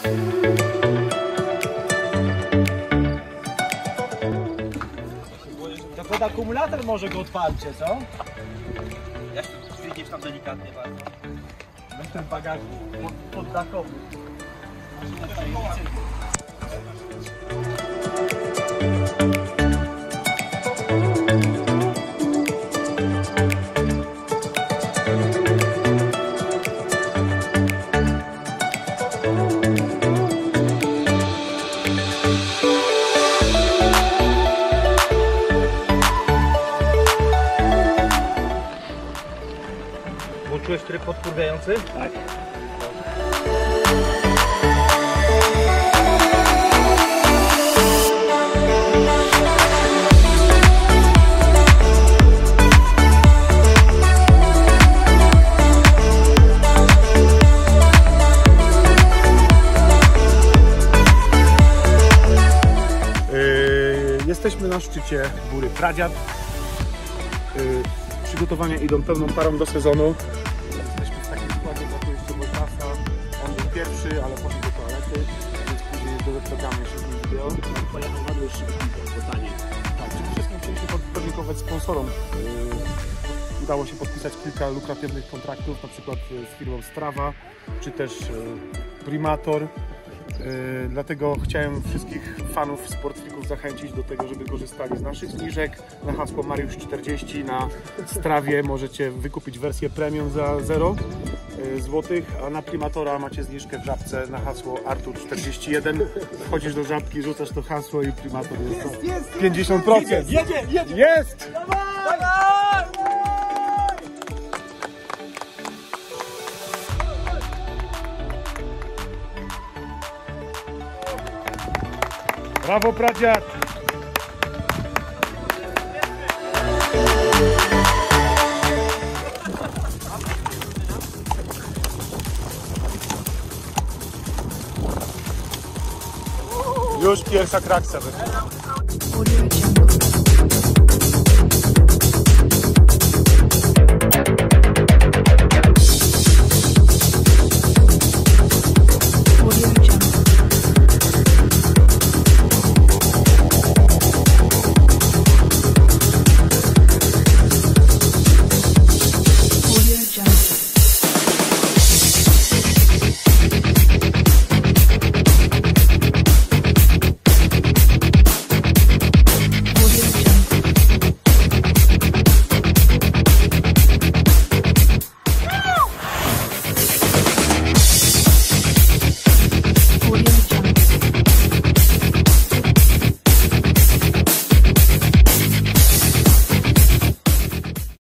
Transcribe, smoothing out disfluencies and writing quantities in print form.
To pod akumulator może go odpalcie, co? Jak to wyjdziesz tam delikatnie bardzo? Weź ten bagażnik pod dachowy. Włączyłeś tryb podkurwiający? Tak. Jesteśmy na szczycie góry Pradziad. Przygotowania idą pełną parą do sezonu. Jesteśmy w takim składzie, bo tu jeszcze Wojtasa. On był pierwszy, ale poszedł do toalety, więc później dogramy jeszcze z nim wideo. Pojechał na dłuższy pytanie. Tak, przede wszystkim chcieliśmy podziękować sponsorom. Udało się podpisać kilka lukratywnych kontraktów, na przykład z firmą Strava, czy też Primator. Dlatego chciałem wszystkich fanów sportfreaków zachęcić do tego, żeby korzystali z naszych zniżek. Na hasło Mariusz40 na Strawie możecie wykupić wersję premium za 0 złotych, a na Primatora macie zniżkę w Żabce na hasło Artur41. Wchodzisz do Żabki, rzucasz to hasło i Primator jest 50%. Jedzie! Jest! Brawo, Pradziad! Już pierwsza kraksa.